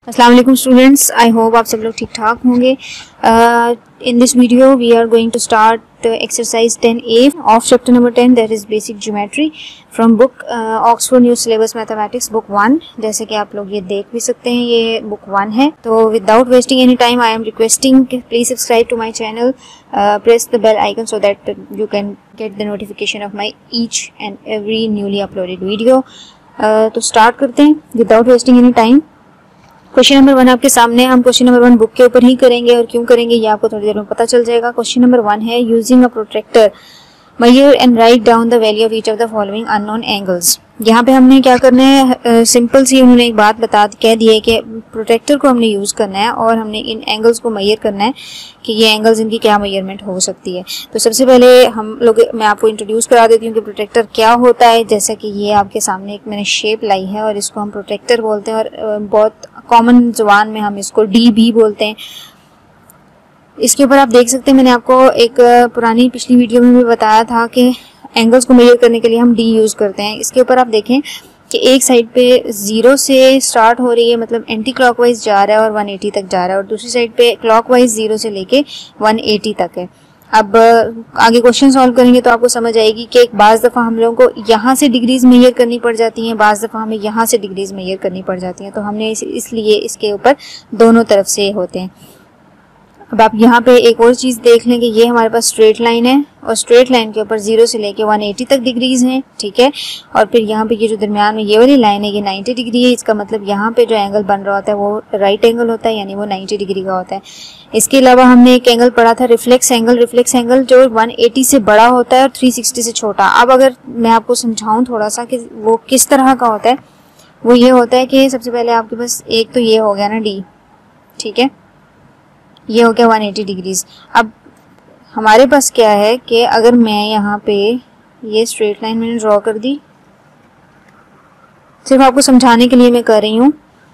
अस्सलाम वालेकुम students, I hope आप सब लोग ठीक ठाक होंगे। In this video we are going to start exercise 10A of chapter number 10 that is basic geometry from book Oxford new syllabus mathematics book 1। जैसे कि आप लोग ये देख भी सकते हैं, ये बुक 1 है। तो without wasting any time I am requesting please subscribe to my channel, press the bell icon so that you can get the notification of my each and every newly uploaded video. तो start करते हैं without wasting any time. Question number 1 आपके सामने। हम question number 1 book के ऊपर ही करेंगे और क्यों करेंगे ये आपको थोड़ी देर में पता चल जाएगा। क्वेश्चन नंबर 1 है using a protractor measure and write down the value of each of the following unknown angles. यहाँ पे हमने क्या करना है, सिंपल सी उन्होंने एक बात कह दी है कि प्रोट्रैक्टर को हमने यूज करना है और हमने इन एंगल्स को मेजर करना है कि ये एंगल्स इनकी क्या मेजरमेंट हो सकती है। तो सबसे पहले मैं आपको इंट्रोड्यूस करा देती हूँ कि प्रोट्रैक्टर क्या होता है। जैसा कि ये आपके सामने एक मैंने शेप लाई है और इसको हम प्रोट्रैक्टर बोलते हैं और बहुत कॉमन जुबान में हम इसको डी भी बोलते हैं। इसके ऊपर आप देख सकते हैं, मैंने आपको एक पुरानी पिछली वीडियो में भी बताया था कि एंगल्स को मेजर करने के लिए हम डी यूज करते हैं। इसके ऊपर आप देखें कि एक साइड पे 0 से स्टार्ट हो रही है, मतलब एंटी क्लॉकवाइज जा रहा है और 180 तक जा रहा है, और दूसरी साइड पे क्लॉकवाइज 0 से लेके 180 तक है। अब आगे क्वेश्चन सॉल्व करेंगे तो आपको समझ आएगी कि एक बाज़ दफ़ा हम लोगों को यहाँ से डिग्रीज मेजर करनी पड़ जाती हैं, बाज़ दफ़ा हमें यहाँ से डिग्रीज मेजर करनी पड़ जाती हैं। तो हमने इसलिए इसके ऊपर दोनों तरफ से होते हैं। अब आप यहाँ पे एक और चीज़ देख लें कि ये हमारे पास स्ट्रेट लाइन है और स्ट्रेट लाइन के ऊपर 0 से लेके 180 तक डिग्रीज हैं, ठीक है। और फिर यहाँ पे ये जो दरमियान में ये वाली लाइन है ये 90 डिग्री है। इसका मतलब यहाँ पे जो एंगल बन रहा होता है वो राइट एंगल होता है, यानी वो 90 डिग्री का होता है। इसके अलावा हमने एक एंगल पढ़ा था रिफ्लेक्स एंगल। रिफ्लेक्स एंगल जो 180 से बड़ा होता है और 360 से छोटा। अब अगर मैं आपको समझाऊँ थोड़ा सा कि वो किस तरह का होता है, वो ये होता है कि सबसे पहले आपके पास एक तो ये हो गया ना डी, ठीक है, ये हो गया 180 डिग्रीज। अब हमारे पास क्या है कि अगर मैं यहाँ पे ये स्ट्रेट लाइन मैंने ड्रॉ कर दी, सिर्फ आपको समझाने के लिए मैं कर रही हूँ।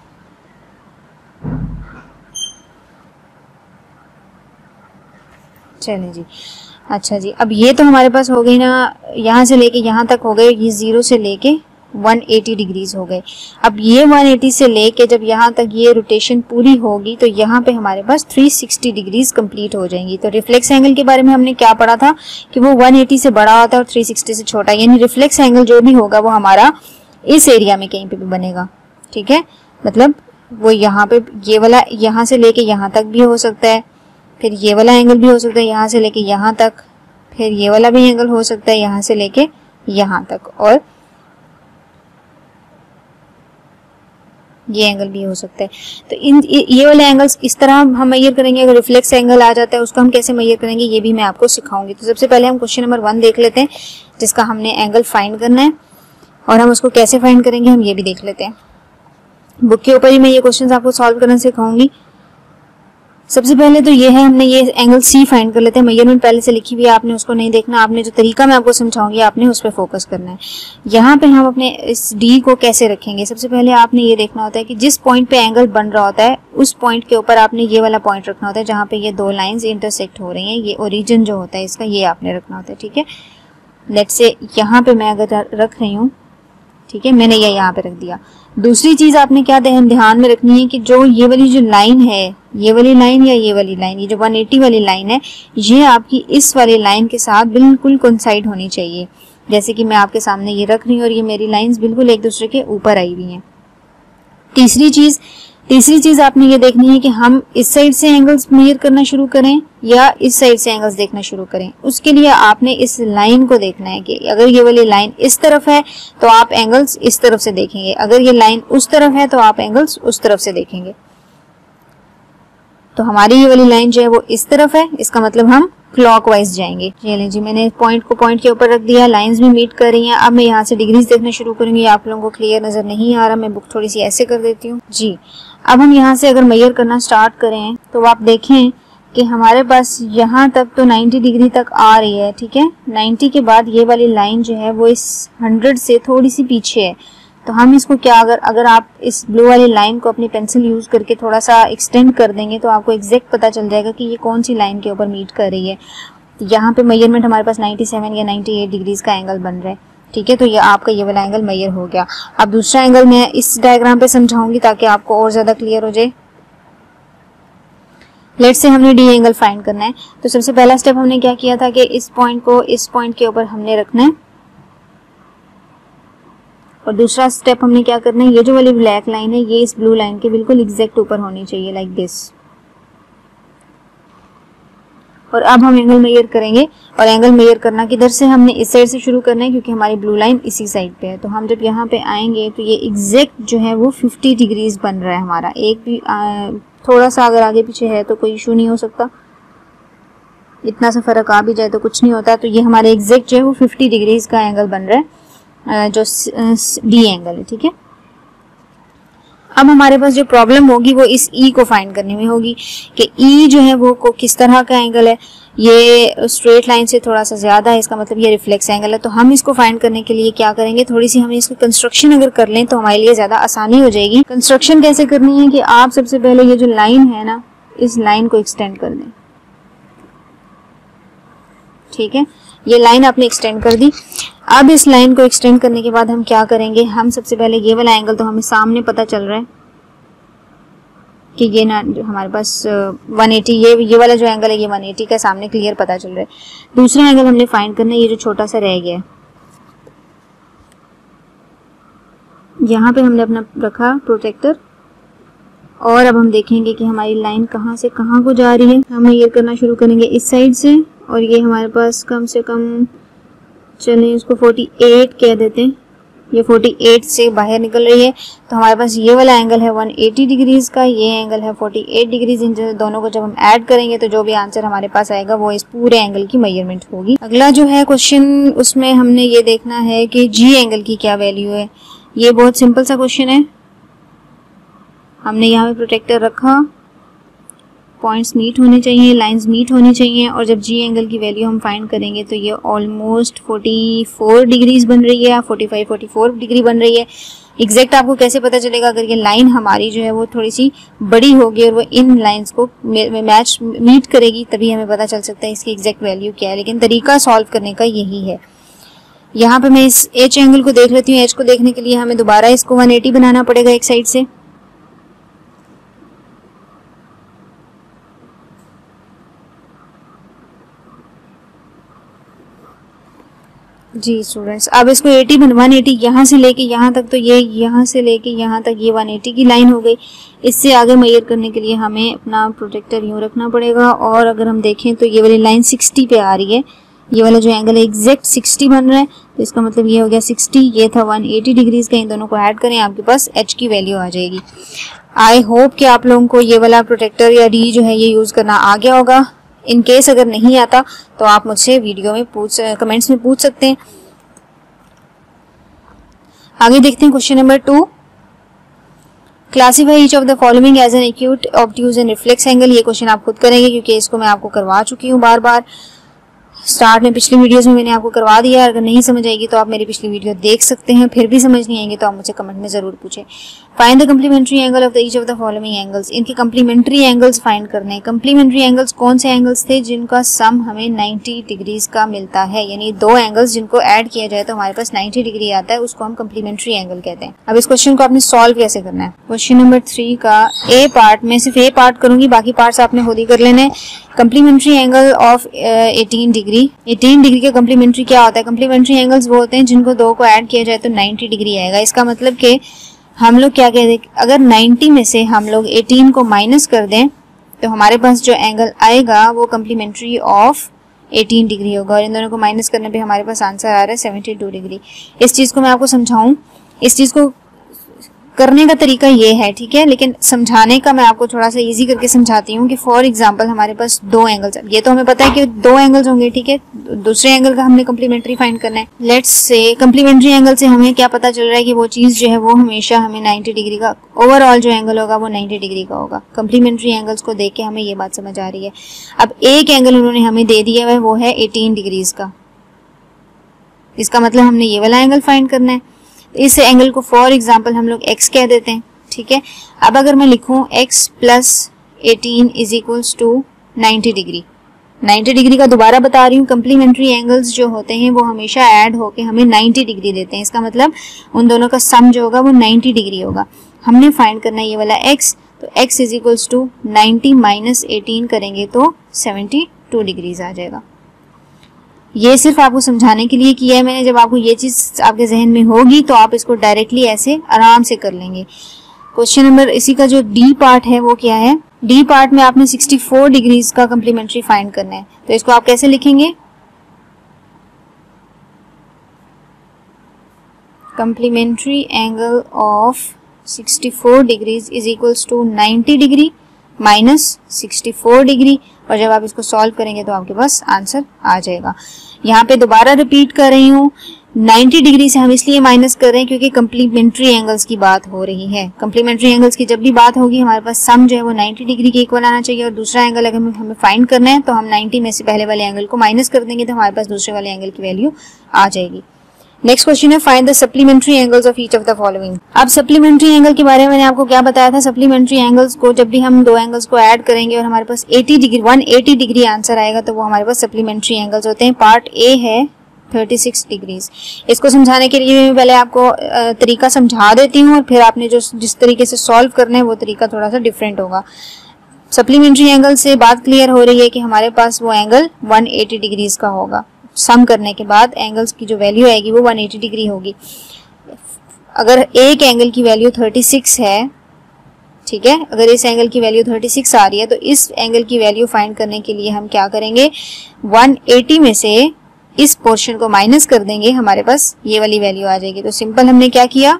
चलिए जी, अच्छा जी, अब ये तो हमारे पास हो गई ना, यहाँ से लेके यहाँ तक हो गए, ये 0 से लेके 180 डिग्रीज हो गए। अब ये 180 से लेके जब यहाँ तक ये रोटेशन पूरी होगी तो यहाँ पे हमारे पास 360 डिग्रीज कंप्लीट हो जाएंगी। तो रिफ्लेक्स एंगल के बारे में हमने क्या पढ़ा था कि वो 180 से बड़ा होता है और 360 से छोटा, यानी रिफ्लेक्स एंगल जो भी होगा वो हमारा इस एरिया में कहीं पे भी बनेगा, ठीक है। मतलब वो यहाँ पे ये वाला यहाँ से लेके यहाँ तक भी हो सकता है, फिर ये वाला एंगल भी हो सकता है यहाँ से लेके यहाँ तक, फिर ये वाला भी एंगल हो सकता है यहाँ से लेके यहाँ तक, और ये एंगल भी हो सकता है। तो ये वाले एंगल्स इस तरह हम मेजर करेंगे। अगर रिफ्लेक्स एंगल आ जाता है उसको हम कैसे मेजर करेंगे ये भी मैं आपको सिखाऊंगी। तो सबसे पहले हम क्वेश्चन नंबर 1 देख लेते हैं जिसका हमने एंगल फाइंड करना है, और हम उसको कैसे फाइंड करेंगे हम ये भी देख लेते हैं। बुक के ऊपर ही मैं ये क्वेश्चन आपको सॉल्व करना सिखाऊंगी। सबसे पहले तो ये है, हमने ये एंगल सी फाइंड कर लेते हैं। मेजरमेंट पहले से लिखी हुई है, आपने उसको नहीं देखना, आपने जो तरीका मैं आपको समझाऊंगी आपने उस पर फोकस करना है। यहाँ पे हम अपने इस डी को कैसे रखेंगे, सबसे पहले आपने ये देखना होता है कि जिस पॉइंट पे एंगल बन रहा होता है उस पॉइंट के ऊपर आपने ये वाला पॉइंट रखना होता है जहाँ पे ये दो लाइन्स इंटरसेक्ट हो रही हैं। ये ओरिजिन जो होता है इसका ये आपने रखना होता है, ठीक है। लेट्स से यहाँ पे मैं अगर रख रही हूँ, ठीक है, मैंने ये यहाँ पे रख दिया। दूसरी चीज आपने क्या ध्यान में रखनी है कि जो ये वाली जो लाइन है, ये वाली लाइन या ये वाली लाइन, ये जो 180 वाली लाइन है, ये आपकी इस वाली लाइन के साथ बिल्कुल कोइंसाइड होनी चाहिए। जैसे कि मैं आपके सामने ये रख रही हूँ और ये मेरी लाइंस बिल्कुल एक दूसरे के ऊपर आई हुई हैं। तीसरी चीज आपने ये देखनी है कि हम इस साइड से एंगल्स मेजर करना शुरू करें या इस साइड से एंगल्स देखना शुरू करें। उसके लिए आपने इस लाइन को देखना है कि अगर ये वाली लाइन इस तरफ है तो आप एंगल्स इस तरफ से देखेंगे, अगर ये लाइन उस तरफ है तो आप एंगल्स उस तरफ से देखेंगे। तो हमारी ये वाली लाइन जो है वो इस तरफ है, इसका मतलब हम क्लॉकवाइज जाएंगे। चलिए जी, मैंने पॉइंट को पॉइंट के ऊपर रख दिया, लाइंस भी मीट कर रही हैं। अब मैं यहाँ से डिग्रीज देखना शुरू करूंगी। आप लोगों को क्लियर नजर नहीं आ रहा, मैं बुक थोड़ी सी ऐसे कर देती हूँ जी। अब हम यहाँ से अगर मेजर करना स्टार्ट करें तो आप देखें कि हमारे पास यहाँ तक तो 90 डिग्री तक आ रही है, ठीक है। 90 के बाद ये वाली लाइन जो है वो इस 100 से थोड़ी सी पीछे है। तो हम इसको क्या, अगर आप इस ब्लू वाली लाइन को अपनी पेंसिल यूज करके थोड़ा सा एक्सटेंड कर देंगे तो आपको एग्जैक्ट पता चल जाएगा कि ये कौन सी लाइन के ऊपर मीट कर रही है। यहाँ पे मेजरमेंट हमारे पास 97 या 98 डिग्रीज का एंगल बन रहा है। ठीक है, तो ये आपका ये वाला एंगल मेजर हो गया। अब दूसरा एंगल मैं इस डायग्राम पे समझाऊंगी ताकि आपको और ज्यादा क्लियर हो जाए। लेट्स से हमने डी एंगल फाइंड करना है, तो सबसे पहला स्टेप हमने क्या किया था कि इस पॉइंट को इस पॉइंट के ऊपर हमने रखना है, और दूसरा स्टेप हमने क्या करना है, ये जो वाली ब्लैक लाइन है ये इस ब्लू लाइन के बिल्कुल एग्जैक्ट ऊपर होनी चाहिए, लाइक दिस। और अब हम एंगल मेजर करेंगे, और एंगल मेजर करना किधर से, हमने इस साइड से शुरू करना है क्योंकि हमारी ब्लू लाइन इसी साइड पे है। तो हम जब यहाँ पे आएंगे तो ये एग्जैक्ट जो है वो 50 डिग्रीज बन रहा है हमारा। एक भी थोड़ा सा अगर आगे पीछे है तो कोई इशू नहीं हो सकता, इतना सा फर्क आ भी जाए तो कुछ नहीं होता। तो ये हमारे एग्जैक्ट जो है वो 50 डिग्रीज का एंगल बन रहा है, जो डी एंगल है, ठीक है। अब हमारे पास जो प्रॉब्लम होगी वो इस ई को फाइंड करने में होगी कि ई जो है वो किस तरह का एंगल है। ये स्ट्रेट लाइन से थोड़ा सा ज्यादा है, इसका मतलब ये रिफ्लेक्स एंगल है। तो हम इसको फाइंड करने के लिए क्या करेंगे, थोड़ी सी हमें इसको कंस्ट्रक्शन अगर कर लें तो हमारे लिए ज्यादा आसानी हो जाएगी। कंस्ट्रक्शन कैसे करनी है कि आप सबसे पहले ये जो लाइन है ना, इस लाइन को एक्सटेंड कर दें, ठीक है। ये लाइन आपने एक्सटेंड कर दी। अब इस लाइन को एक्सटेंड करने के बाद हम क्या करेंगे, हम सबसे पहले ये वाला एंगल तो हमें सामने पता चल रहा है कि ये ना हमारे पास 180, ये वाला जो एंगल है ये 180 का सामने क्लियर पता चल रहा है। दूसरा एंगल हमने फाइंड करना है, ये जो छोटा सा रह गया है, यहाँ पे हमने अपना रखा प्रोटेक्टर, और अब हम देखेंगे कि हमारी लाइन कहाँ से कहाँ को जा रही है। हम ये करना शुरू करेंगे इस साइड से, और ये हमारे पास कम से कम, चलें इसको 48 कह देते हैं, ये 48 से बाहर निकल रही है। तो हमारे पास ये वाला एंगल है 180 डिग्रीज का, ये एंगल है 48 डिग्रीज। इन दोनों को जब हम ऐड करेंगे तो जो भी आंसर हमारे पास आएगा वो इस पूरे एंगल की मेजरमेंट होगी। अगला जो है क्वेश्चन, उसमें हमने ये देखना है कि जी एंगल की क्या वैल्यू है। ये बहुत सिंपल सा क्वेश्चन है, हमने यहाँ पे प्रोटेक्टर रखा, पॉइंट्स मीट होने चाहिए, लाइंस मीट होनी चाहिए, और जब जी एंगल की वैल्यू हम फाइंड करेंगे तो ये ऑलमोस्ट 44 डिग्रीज बन रही है, 44 डिग्री बन रही है। एग्जैक्ट आपको कैसे पता चलेगा, अगर ये लाइन हमारी जो है वो थोड़ी सी बड़ी होगी और वो इन लाइंस को मैच मीट करेगी, तभी हमें पता चल सकता है इसकी एग्जैक्ट वैल्यू क्या है। लेकिन तरीका सॉल्व करने का यही है। यहाँ पे मैं इस एच एंगल को देख लेती हूँ। एच को देखने के लिए हमें दोबारा इसको 180 बनाना पड़ेगा एक साइड से। जी स्टूडेंट्स, अब इसको 180 यहाँ से लेके यहाँ तक, तो ये यहाँ से लेके यहाँ तक ये 180 की लाइन हो गई। इससे आगे मेजर करने के लिए हमें अपना प्रोटेक्टर यूँ रखना पड़ेगा, और अगर हम देखें तो ये वाली लाइन 60 पे आ रही है। ये वाला जो एंगल है एग्जैक्ट 60 बन रहा है, तो इसका मतलब ये हो गया 60, ये था 180 डिग्रीज का। इन दोनों को ऐड करें, आपके पास एच की वैल्यू आ जाएगी। आई होप कि आप लोगों को ये वाला प्रोटेक्टर या डी जो है ये यूज करना आ गया होगा। इन केस अगर नहीं आता तो आप मुझसे वीडियो में कमेंट्स में पूछ सकते हैं। आगे देखते हैं question number 2। Classify each of the following as an acute, obtuse and reflex angle. ये क्वेश्चन आप खुद करेंगे क्योंकि इसको मैं आपको करवा चुकी हूँ बार बार। स्टार्ट में पिछली वीडियोस में मैंने आपको करवा दिया है। अगर नहीं समझ आएगी तो आप मेरी पिछली वीडियो देख सकते हैं। फिर भी समझ नहीं आएंगे तो आप मुझसे कमेंट में जरूर पूछें। Find the complementary angle of the each of the following angles. इनके कम्प्लीमेंट्री एंगल्स फाइंड करने हैं। कम्प्लीमेंट्री एंगल्स कौन से एंगल्स थे जिनका सम हमें 90 डिग्रीज का मिलता है, यानी दो एंगल्स जिनको ऐड किया जाए तो हमारे पास 90 डिग्री आता है, उसको हम कम्प्लीमेंट्री एंगल कहते हैं। अब इस क्वेश्चन को आपने सॉल्व कैसे करना है। क्वेश्चन नंबर 3 का ए पार्ट में सिर्फ ए पार्ट करूंगी, बाकी पार्ट्स आपने खुद ही कर लेने हैं। Complementary angle of 18 degree. 18 degree का कम्प्लीमेंट्री क्या होता है? कम्प्लीमेंट्री एंगल्स वो होते हैं जिनको दो को ऐड किया जाए तो 90 डिग्री आएगा। इसका मतलब कि हम लोग क्या कहते हैं, अगर 90 में से हम लोग 18 को माइनस कर दें तो हमारे पास जो एंगल आएगा वो कम्प्लीमेंट्री ऑफ 18 डिग्री होगा, और इन दोनों को माइनस करने पे हमारे पास आंसर आ रहा है 72 डिग्री। इस चीज को मैं आपको समझाऊं, इस चीज को करने का तरीका ये है, ठीक है, लेकिन समझाने का मैं आपको थोड़ा सा इजी करके समझाती हूँ कि फॉर एग्जांपल हमारे पास दो एंगल्स, ये तो हमें पता है कि दो एंगल्स होंगे, ठीक है, दूसरे एंगल का हमने कम्प्लीमेंट्री फाइंड करना है। लेट्स से कम्प्लीमेंट्री एंगल से हमें क्या पता चल रहा है कि वो चीज जो है वो हमेशा हमें 90 डिग्री का, ओवरऑल जो एंगल होगा वो 90 डिग्री का होगा। कम्प्लीमेंट्री एंगल्स को देख के हमें ये बात समझ आ रही है। अब एक एंगल उन्होंने हमें दे दिया है, वो है 18 डिग्रीज का। इसका मतलब हमने ये वाला एंगल फाइंड करना है। इस एंगल को फॉर एग्जाम्पल हम लोग x कह देते हैं, ठीक है। अब अगर मैं लिखूं x plus 18 is equals to 90 degree, 90 degree का दोबारा बता रही हूँ, कंप्लीमेंट्री एंगल्स जो होते हैं वो हमेशा ऐड होके हमें 90 डिग्री देते हैं। इसका मतलब उन दोनों का सम जो होगा वो 90 डिग्री होगा। हमने फाइंड करना है ये वाला x, तो x is equals to 90 minus 18 करेंगे तो 72 डिग्रीज आ जाएगा। ये सिर्फ आपको समझाने के लिए किया है मैंने। जब आपको ये चीज आपके जहन में होगी तो आप इसको डायरेक्टली ऐसे आराम से कर लेंगे। क्वेश्चन नंबर इसी का जो डी पार्ट है वो क्या है, डी पार्ट में आपने 64 डिग्रीज का कंप्लीमेंट्री फाइंड करना है। तो इसको आप कैसे लिखेंगे, complementary angle of 64 degrees is equals to 90 degree minus 64 degree, और जब आप इसको सॉल्व करेंगे तो आपके पास आंसर आ जाएगा। यहाँ पे दोबारा रिपीट कर रही हूँ, 90 डिग्री से हम इसलिए माइनस कर रहे हैं क्योंकि कंप्लीमेंट्री एंगल्स की बात हो रही है। कंप्लीमेंट्री एंगल्स की जब भी बात होगी हमारे पास सम जो है वो 90 डिग्री के इक्वल आना चाहिए, और दूसरा एंगल अगर हमें फाइंड करना है तो हम 90 में से पहले वाले एंगल को माइनस कर देंगे तो हमारे पास दूसरे वाले एंगल की वैल्यू आ जाएगी। नेक्स्ट क्वेश्चन है, find the supplementary angles of each of the following. अब सप्लीमेंट्री एंगल के बारे में मैंने आपको क्या बताया था, सप्लीमेंट्री एंगल्स को जब भी हम दो एंगल्स को ऐड करेंगे और हमारे पास 180 डिग्री आंसर आएगा तो वो हमारे पास सप्लीमेंट्री एंगल्स होते हैं। पार्ट ए है 36 डिग्रीज। इसको समझाने के लिए मैं पहले आपको तरीका समझा देती हूँ और फिर आपने जो जिस तरीके से सॉल्व करना है वो तरीका थोड़ा सा डिफरेंट होगा। सप्लीमेंट्री एंगल से बात क्लियर हो रही है कि हमारे पास वो एंगल 180 डिग्रीज का होगा। सम करने के बाद एंगल्स की जो वैल्यू आएगी वो 180 डिग्री होगी। अगर एक एंगल की वैल्यू 36 है, ठीक है, अगर इस एंगल की वैल्यू 36 आ रही है तो इस एंगल की वैल्यू फाइंड करने के लिए हम क्या करेंगे, 180 में से इस पोर्शन को माइनस कर देंगे, हमारे पास ये वाली वैल्यू आ जाएगी। तो सिंपल हमने क्या किया,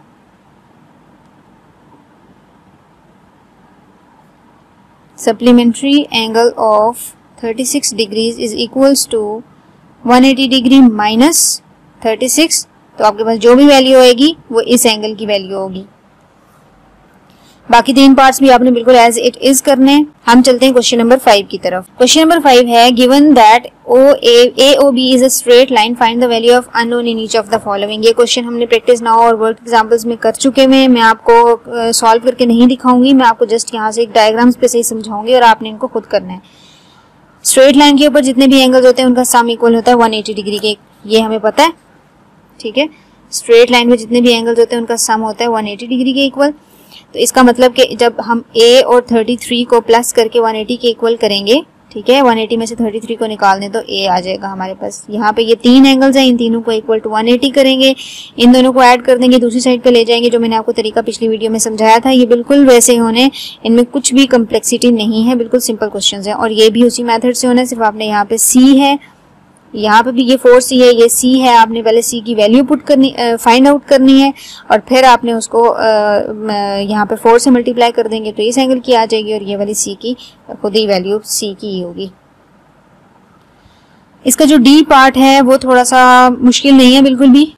supplementary angle of 36 degrees is equals to 180 degree minus 36, तो आपके पास जो भी वैल्यू आएगी वो इस एंगल की वैल्यू होगी। बाकी तीन पार्ट्स भी आपने बिल्कुल एज इट इज करने हैं। हम चलते हैं क्वेश्चन नंबर 5 की तरफ। क्वेश्चन नंबर 5 है, given that AOB is a straight line, find the value of unknown in each of the following. ये क्वेश्चन हमने प्रैक्टिस नाउ और वर्क एग्जांपल्स में कर चुके हैं। मैं आपको सॉल्व करके नहीं दिखाऊंगी, मैं आपको जस्ट यहाँ से एक डायग्राम्स पे से ही समझाऊंगी और आपने इनको खुद करना है। स्ट्रेट लाइन के ऊपर जितने भी एंगल्स होते हैं उनका सम इक्वल होता है 180 डिग्री के, ये हमें पता है, ठीक है। स्ट्रेट लाइन में जितने भी एंगल्स होते हैं उनका सम होता है 180 डिग्री के इक्वल। तो इसका मतलब कि जब हम A और 33 को प्लस करके 180 के इक्वल करेंगे, ठीक है, 180 में से 33 को निकाल दें तो A आ जाएगा हमारे पास। यहाँ पे ये तीन एंगल्स हैं, इन तीनों को इक्वल टू 180 करेंगे, इन दोनों को ऐड कर देंगे, दूसरी साइड पे ले जाएंगे। जो मैंने आपको तरीका पिछली वीडियो में समझाया था ये बिल्कुल वैसे होने, इनमें कुछ भी कम्प्लेक्सिटी नहीं है, बिल्कुल सिंपल क्वेश्चन है। और ये भी उसी मेथड से होना है, सिर्फ आपने यहाँ पे C है, यहाँ पे भी ये 4C है, ये C है, आपने पहले C की वैल्यू पुट करनी, फाइंड आउट करनी है और फिर आपने उसको यहाँ पे 4 से मल्टीप्लाई कर देंगे तो इस एंगल की आ जाएगी और ये वाली C की खुद ही वैल्यू C की ही होगी। इसका जो D पार्ट है वो थोड़ा सा मुश्किल नहीं है बिल्कुल भी।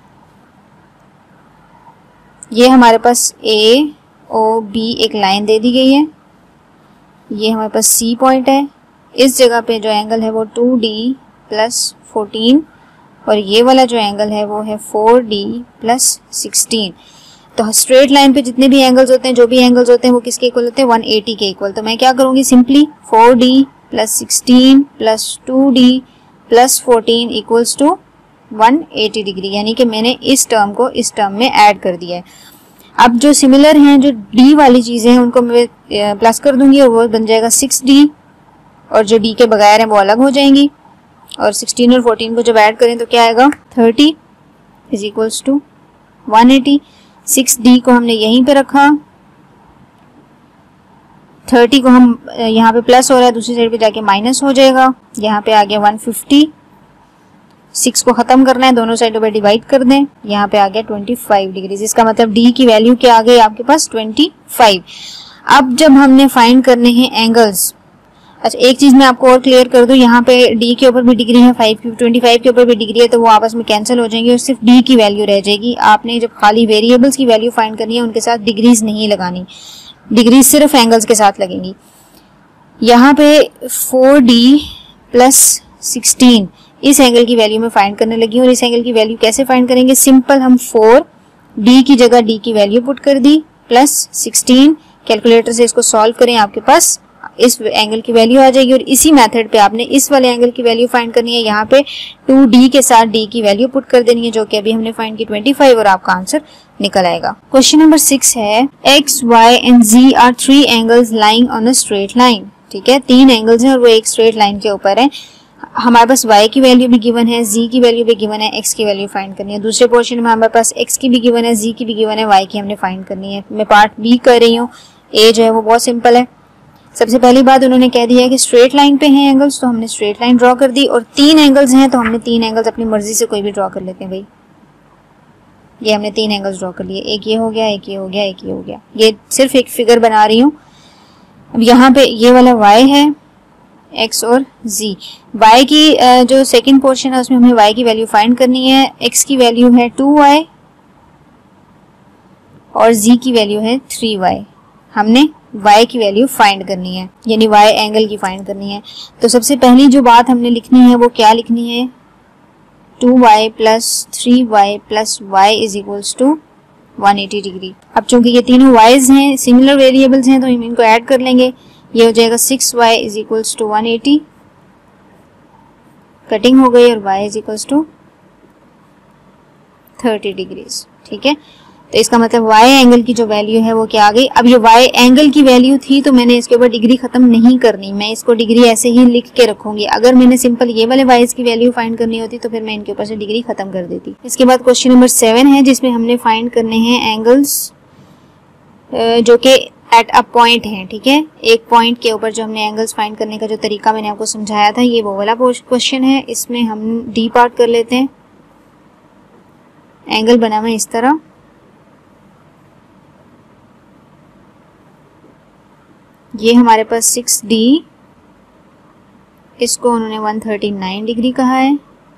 ये हमारे पास AOB एक लाइन दे दी गई है, ये हमारे पास C पॉइंट है, इस जगह पे जो एंगल है वो 2D प्लस 14 और ये वाला जो एंगल है वो है 4D प्लस 16। तो स्ट्रेट लाइन पे जितने भी एंगल्स होते हैं, जो भी एंगल्स होते हैं वो किसके इक्वल होते हैं, 180 के इक्वल। तो मैं क्या करूंगी, simply 4D plus 16 plus 2D plus 14 equals to 180 degree, यानी कि मैंने इस टर्म को इस टर्म में ऐड कर दिया है। अब जो सिमिलर हैं, जो D वाली चीजें हैं उनको मैं प्लस कर दूंगी और वो बन जाएगा 6D, और जो D के बगैर हैं वो अलग हो जाएंगी। और 16 और 14 को जब ऐड करें तो क्या आएगा, 30 इज इक्वल्स टू 180। 6D को हमने यहीं पे रखा, 30 को हम यहाँ पे प्लस हो रहा है, दूसरी साइड पे जाके माइनस हो जाएगा, यहाँ पे आ गया 150। 6 को खत्म करना है, दोनों साइडों पे डिवाइड कर दें, यहाँ पे आ गया 25 डिग्री। इसका मतलब D की वैल्यू क्या आ गई आपके पास, 25। अब जब हमने फाइंड करने हैं एंगल्स, अच्छा एक चीज मैं आपको और क्लियर कर दूं, यहाँ पे D के ऊपर भी डिग्री है, 25 के ऊपर भी डिग्री है, तो वो आपस में कैंसिल हो जाएंगे और सिर्फ D की वैल्यू रह जाएगी। आपने जब खाली वेरिएबल्स की वैल्यू फाइंड करनी है उनके साथ डिग्रीज नहीं लगानी, डिग्रीज सिर्फ एंगल्स के साथ लगेंगी। यहाँ पे 4D प्लस 16 इस एंगल की वैल्यू में फाइंड करने लगी हूँ। और इस एंगल की वैल्यू कैसे फाइंड करेंगे, सिंपल हम 4D की जगह D की वैल्यू पुट कर दी प्लस 16, कैलकुलेटर से इसको सॉल्व करें, आपके पास इस एंगल की वैल्यू आ जाएगी और इसी मेथड पे आपने इस वाले एंगल की वैल्यू फाइंड करनी है। यहाँ पे 2d के साथ d की वैल्यू पुट कर देनी है जो कि अभी हमने फाइंड की 25 और आपका आंसर निकल आएगा। क्वेश्चन नंबर 6 है x, y and z are 3 angles lying on a straight line. ठीक है, 3 एंगल्स हैं और वो एक स्ट्रेट लाइन के ऊपर है। हमारे पास y की वैल्यू भी गिवन है, z की वैल्यू भी गिवन है, x की वैल्यू फाइंड करनी है। दूसरे पोर्शन में हमारे पास x की भी गिवन है, z की भी गिवन है, y की हमने फाइंड करनी है। मैं पार्ट बी कर रही हूँ। a जो है वो बहुत सिंपल है। सबसे पहली बात उन्होंने कह दिया है कि स्ट्रेट लाइन पे हैं एंगल्स, तो हमने स्ट्रेट लाइन ड्रॉ कर दी और 3 एंगल्स हैं तो हमने 3 एंगल्स अपनी मर्जी से कोई भी ड्रॉ कर लेते हैं भाई। ये हमने 3 एंगल्स ड्रॉ कर लिए, एक ये हो गया, एक ये हो गया, एक ये हो गया। ये सिर्फ एक फिगर बना रही हूँ। अब यहाँ पे ये वाला y है, x और z। y की जो सेकंड पोर्शन है उसमें हमें y की वैल्यू फाइंड करनी है। x की वैल्यू है 2y और z की वैल्यू है 3y। हमने y की वैल्यू फाइंड करनी है, यानी y एंगल की फाइंड करनी है। तो सबसे पहली जो बात हमने लिखनी है वो क्या लिखनी है, 2y plus 3y plus y is equals to 180 degree. अब चूंकि ये तीनों y's हैं, सिमिलर वेरिएबल्स हैं, तो हम इनको ऐड कर लेंगे। ये हो जाएगा 6y is equals to 180, cutting हो गई, और y is equals to 30 degrees. ठीक है, तो इसका मतलब y एंगल की जो वैल्यू है वो क्या आ गई। अब ये y एंगल की वैल्यू थी तो मैंने इसके ऊपर डिग्री खत्म नहीं करनी, मैं इसको डिग्री ऐसे ही लिख के रखूंगी। अगर मैंने सिंपल ये वाले y's की वैल्यू फाइंड करनी होती तो फिर मैं इनके ऊपर से डिग्री खत्म कर देती। इसके बाद क्वेश्चन नंबर 7 है जिसमें हमने फाइंड करने हैं एंगल्स जो कि एट अ पॉइंट है। ठीक है, एक पॉइंट के ऊपर जो हमने एंगल्स फाइंड करने का जो तरीका मैंने आपको समझाया था ये वो वाला क्वेश्चन है। इसमें हम डी पार्ट कर लेते हैं। एंगल बना हुआ इस तरह, ये हमारे पास 6D, इसको उन्होंने 139 डिग्री कहा है।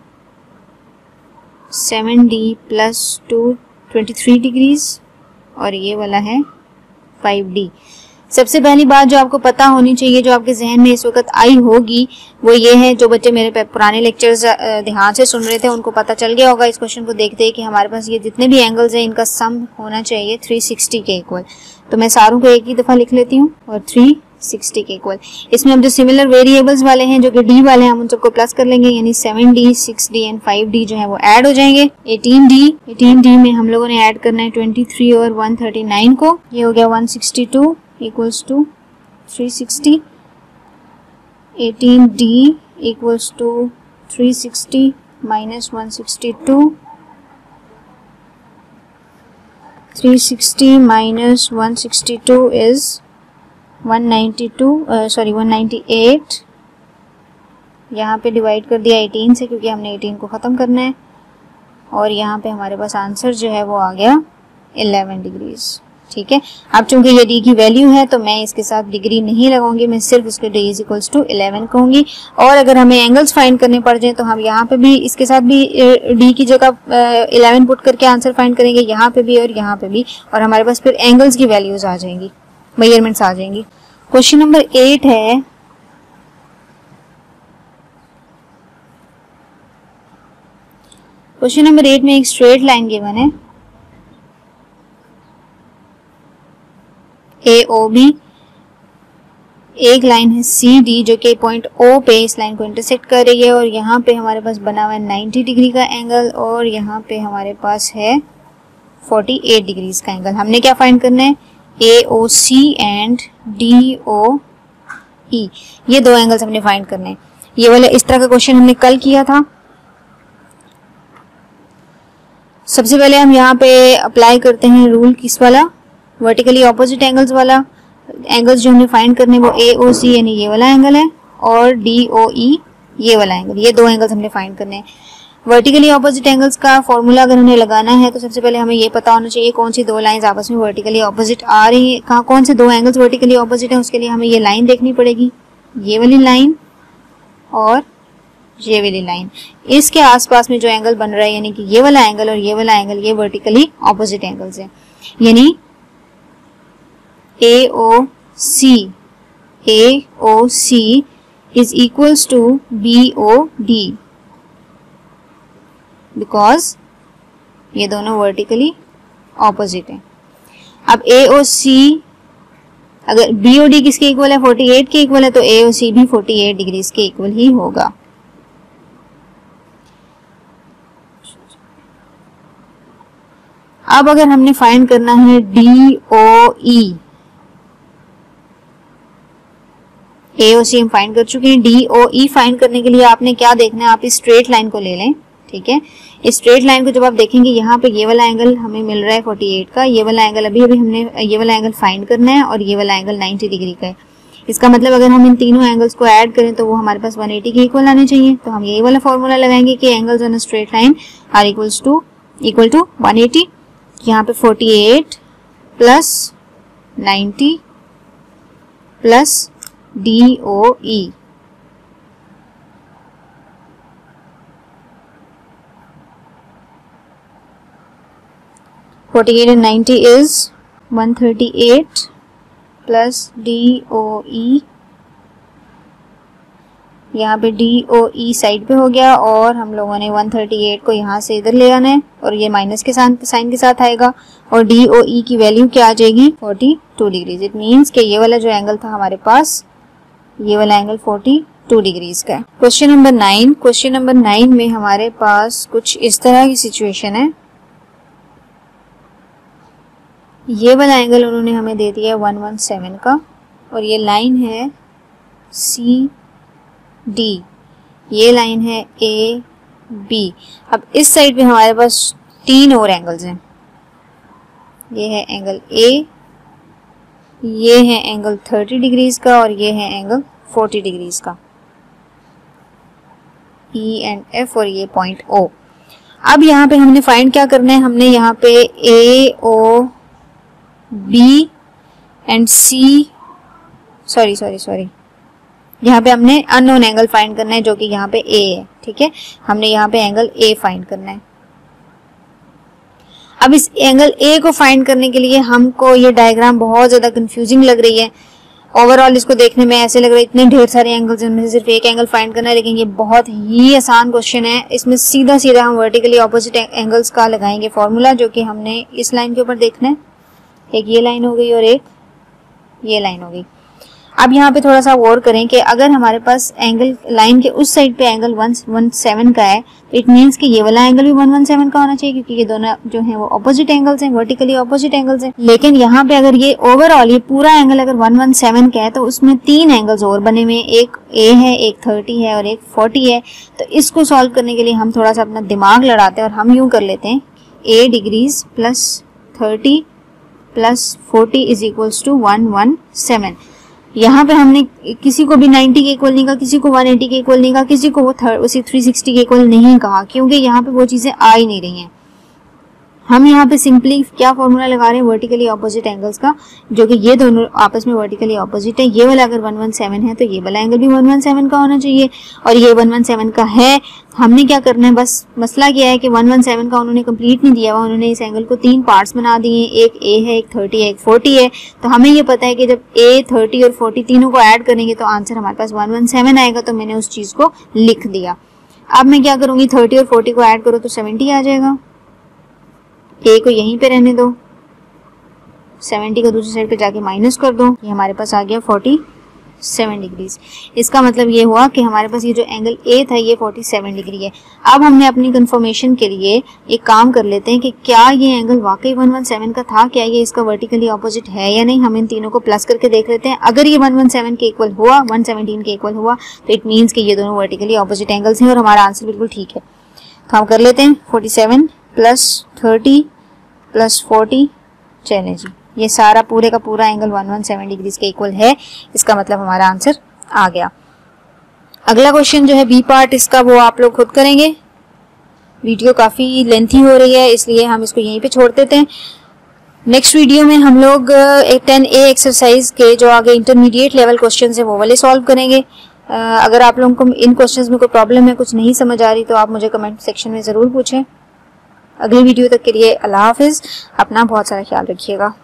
7D प्लस 2 23 डिग्रीज और ये वाला है 5D। सबसे पहली बात जो आपको पता होनी चाहिए, जो आपके जहन में इस वक्त आई होगी, वो ये है, जो बच्चे मेरे पुराने लेक्चर्स ध्यान से सुन रहे थे उनको पता चल गया होगा इस क्वेश्चन को देखते ही कि हमारे पास ये जितने भी एंगल्स हैं इनका सम होना चाहिए 360 के इक्वल। तो मैं सारों को एक ही दफा लिख लेती हूँ और 360 के इक्वल। इसमें हम जो सिमिलर वेरिएबल्स वाले हैं जो कि d वाले हैं हम उन सबको प्लस कर लेंगे, यानी 7D 6D एंड 5D जो है वो ऐड हो जाएंगे। 18D में हम लोगों ने ऐड करना है 23 और 139 को, ये हो गया 162 equals to 360। 18D equals to 360 minus 162, 360 minus 162 is 198। यहाँ पे डिवाइड कर दिया 18 से क्योंकि हमने 18 को ख़त्म करना है, और यहाँ पे हमारे पास आंसर जो है वो आ गया 11 डिग्रीज। ठीक है, अब चूंकि ये d की वैल्यू है तो मैं इसके साथ डिग्री नहीं लगाऊंगी, मैं सिर्फ इसके d इज इक्वल्स टू 11 कहूंगी। और अगर हमें एंगल्स फाइंड करने पड़ जाए तो हम यहाँ पे भी इसके साथ भी d की जगह 11 पुट करके आंसर फाइंड करेंगे, यहाँ पे भी और यहाँ पे भी, और हमारे पास फिर एंगल्स की वैल्यूज आ जाएंगी, मेजरमेंट्स आ जाएंगी। क्वेश्चन नंबर 8 है क्वेश्चन नंबर 8 में एक स्ट्रेट लाइन गिवन है AOB, एक लाइन है CD जो कि पॉइंट O पे इस लाइन को इंटरसेक्ट कर रही है, और यहाँ पे हमारे पास बना हुआ है 90 डिग्री का एंगल और यहाँ पे हमारे पास है 48 डिग्रीज का एंगल। हमने क्या फाइंड करना है, AOC एंड DOE, ये दो एंगल्स हमने फाइंड करने हैं। ये वाला इस तरह का क्वेश्चन हमने कल किया था। सबसे पहले हम यहाँ पे अप्लाई करते हैं रूल किस वाला, वर्टिकली ऑपोजिट एंगल्स वाला। एंगल्स जो हमने फाइंड करने वो AOC यानी ये वाला एंगल है और DOE ये वाला एंगल, ये दो एंगल्स हमने फाइंड करने हैं। वर्टिकली ऑपोजिट एंगल्स का फॉर्मूला अगर हमें लगाना है तो सबसे पहले हमें ये पता होना चाहिए कौन सी दो लाइंस आपस में वर्टिकली ऑपोजिट आ रही है, कहाँ कौन से दो एंगल्स वर्टिकली ऑपोजिट हैं। उसके लिए हमें ये लाइन देखनी पड़ेगी, ये वाली लाइन और ये वाली लाइन, इसके आसपास में जो एंगल बन रहा है यानी कि ये वाला एंगल और ये वाला एंगल, ये वर्टिकली ऑपोजिट एंगल्स हैं। यानी AOC is equals to BOD because ये दोनों वर्टिकली ऑपोजिट हैं। अब AOC अगर बी ओ डी किसके इक्वल है, 48 के इक्वल है, तो ए और सी भी 48 डिग्रीज के इक्वल ही होगा। अब अगर हमने फाइंड करना है डी ओ ई, ए और सी हम फाइंड कर चुके हैं। डी ओ ई फाइंड करने के लिए आपने क्या देखना है, आप इस स्ट्रेट लाइन को ले लें, ठीक है। इस स्ट्रेट लाइन को जब आप देखेंगे, यहाँ पे ये वाला एंगल हमें मिल रहा है 48 का, ये वाला एंगल अभी हमने ये वाला एंगल फाइंड करना है, और ये वाला एंगल 90 डिग्री का है। इसका मतलब अगर हम इन तीनों एंगल्स को ऐड करें तो वो हमारे पास 180 के इक्वल आने चाहिए। तो हम यही वाला फॉर्मूला लगाएंगे कि angles on a straight line are equal to 180। यहाँ पे 48 plus 90 plus D O E, (48 and 90 is 138 plus D O E, यहाँ पे डी ओ ई साइड पे हो गया, और हम लोगों ने 138 को यहाँ से इधर ले आना है, और ये माइनस के साथ साइन के साथ आएगा, और डी ओ ई की वैल्यू क्या आ जाएगी, 42 डिग्रीज। इट मीन्स कि ये वाला जो एंगल था हमारे पास, ये वाला एंगल 42 डिग्रीज का है। क्वेश्चन नंबर 9, क्वेश्चन नंबर 9 में हमारे पास कुछ इस तरह की सिचुएशन है। ये वाला एंगल उन्होंने हमें दे दिया 117 का, और ये लाइन है सी डी, ये लाइन है ए बी। अब इस साइड पे हमारे पास 3 और एंगल्स हैं। ये है एंगल ए, ये है एंगल 30 डिग्रीज का, और ये है एंगल 40 डिग्रीज का, ई एंड एफ, और ये पॉइंट ओ। अब यहाँ पे हमने फाइंड क्या करना है, हमने यहाँ पे A O B and C, sorry, यहाँ पे हमने अननोन एंगल फाइंड करना है जो कि यहाँ पे ए है, ठीक है। हमने यहाँ पे एंगल ए फाइंड करना है। अब इस एंगल ए को फाइंड करने के लिए हमको ये डायग्राम बहुत ज्यादा कंफ्यूजिंग लग रही है। ओवरऑल इसको देखने में ऐसे लग रहा है इतने ढेर सारे एंगल्स हैं, उनमें से सिर्फ एक एंगल फाइंड करना है, लेकिन ये बहुत ही आसान क्वेश्चन है। इसमें सीधा सीधा हम वर्टिकली ऑपोजिट एंगल्स का लगाएंगे फॉर्मूला, जो कि हमने इस लाइन के ऊपर देखना है। एक ये लाइन हो गई और एक ये लाइन हो गई। अब यहाँ पे थोड़ा सा गौर करें कि अगर हमारे पास एंगल लाइन के उस साइड पे एंगल 117 का है, तो इट मींस कि ये वाला एंगल भी 117 का होना चाहिए, क्योंकि ये दोनों जो है वो ऑपोजिट एंगल्स हैं, वर्टिकली ऑपोजिट एंगल्स हैं। लेकिन यहाँ पे अगर ये ओवरऑल ये पूरा एंगल अगर 117 का है, तो उसमें 3 एंगल्स और बने हुए, एक ए है, एक 30 है और एक 40 है। तो इसको सॉल्व करने के लिए हम थोड़ा सा अपना दिमाग लड़ाते हैं, और हम यूं कर लेते हैं A degrees plus 30 plus 40 is equals to 117। यहाँ पे हमने किसी को भी 90 के इक्वल नहीं कहा, किसी को 180 के इक्वल नहीं कहा, किसी को वो उसी 360 के इक्वल नहीं कहा, क्योंकि यहाँ पे वो चीजें आ ही नहीं रही हैं। हम यहाँ पे सिंपली क्या फॉर्मूला लगा रहे हैं, वर्टिकली ऑपोजिट एंगल्स का, जो कि ये दोनों आपस में वर्टिकली ऑपोजिट है। ये वाला अगर 117 है तो ये वाला एंगल भी 117 का होना चाहिए, और ये 117 का है। हमने क्या करना है, बस मसला क्या है कि 117 का उन्होंने कंप्लीट नहीं दिया हुआ, उन्होंने इस एंगल को 3 पार्ट्स बना दिए, एक ए है, एक 30 है, एक 40 है। तो हमें ये पता है कि जब ए 30 और 40 तीनों को ऐड करेंगे तो आंसर हमारे पास 117 आएगा। तो मैंने उस चीज को लिख दिया। अब मैं क्या करूंगी, 30 और 40 को ऐड करो तो 70 आ जाएगा। ए को यहीं पे रहने दो, 70 को दूसरी साइड पे जाके माइनस कर दो, ये हमारे पास आ गया 47 डिग्रीज। इसका मतलब ये हुआ कि हमारे पास ये जो एंगल ए था ये 47 डिग्री है। अब हमने अपनी कंफर्मेशन के लिए एक काम कर लेते हैं कि क्या ये एंगल वाकई 117 का था, क्या ये इसका वर्टिकली ऑपोजिट है या नहीं। हम इन तीनों को प्लस करके देख लेते हैं। अगर ये 117 के इक्वल हुआ, 117 के इक्वल हुआ, तो इट मीन्स कि ये दोनों वर्टिकली ऑपोजिट एंगल्स हैं और हमारा आंसर बिल्कुल ठीक है। तो हम कर लेते हैं 47 प्लस 30 प्लस 40, चलें जी, ये सारा पूरे का पूरा एंगल 117 डिग्री के इक्वल है। इसका मतलब हमारा आंसर आ गया। अगला क्वेश्चन जो है बी पार्ट इसका, वो आप लोग खुद करेंगे। वीडियो काफ़ी लेंथी हो रही है, इसलिए हम इसको यहीं पे छोड़ देते हैं। नेक्स्ट वीडियो में हम लोग 10A एक्सरसाइज के जो आगे इंटरमीडिएट लेवल क्वेश्चन है वो वाले सॉल्व करेंगे। अगर आप लोगों को इन क्वेश्चंस में कोई प्रॉब्लम है, कुछ नहीं समझ आ रही, तो आप मुझे कमेंट सेक्शन में ज़रूर पूछें। अगली वीडियो तक के लिए अल्लाह हाफिज़। अपना बहुत सारा ख्याल रखिएगा।